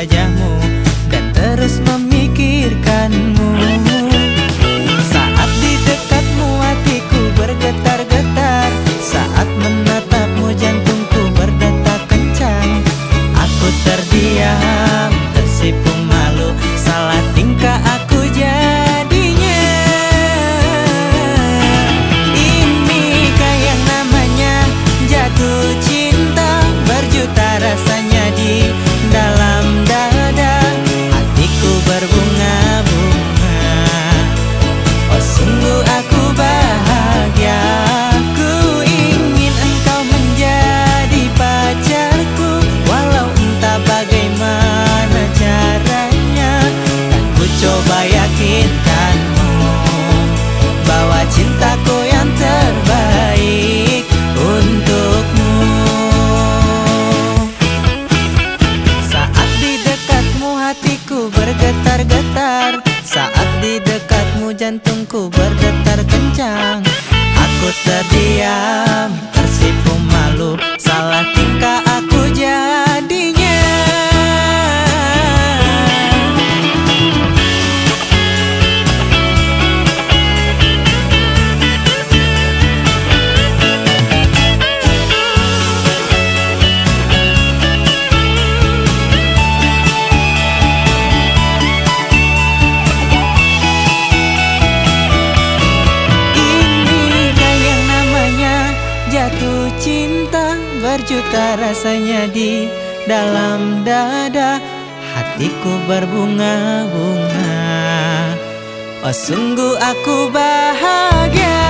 wajahmu dan terus memikirkanmu. Saat di dekatmu hatiku bergetar-getar, saat menatapmu jantungku berdetak kencang. Aku terdiam, tersipu malu, salah tingkah aku jadinya. Inikah yang namanya jatuh cinta, berjuta rasanya di dalam dada, hatiku berbunga-bunga. Oh sungguh aku bahagia, ku ingin engkau menjadi pacarku. Walau entah bagaimana caranya, kan ku coba yakinkanmu bahwa cintaku yang terbaik untukmu. Saat di dekatmu hatiku bergetar-getar, saat di dekatmu jantungku berdetar kencang. Aku terdiam, tersipu malu, salah tingkah aku jadinya. Jatuh cinta, berjuta rasanya di dalam dada, hatiku berbunga-bunga. Oh sungguh aku bahagia.